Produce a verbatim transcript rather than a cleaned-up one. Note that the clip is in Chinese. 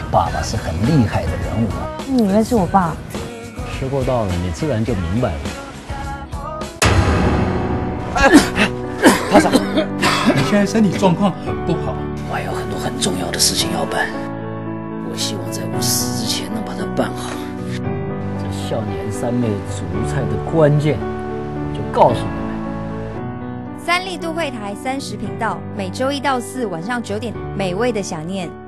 爸爸是很厉害的人物。 你认识我爸？ 时候到了，你自然就明白了。 他长，你现在身体状况很不好， 我还有很多很重要的事情要办，我希望在我死之前能把它办好。这少年三妹煮菜的关键，就告诉你们。 三立都会台三十频道，每周一到四晚上九点，美味的想念。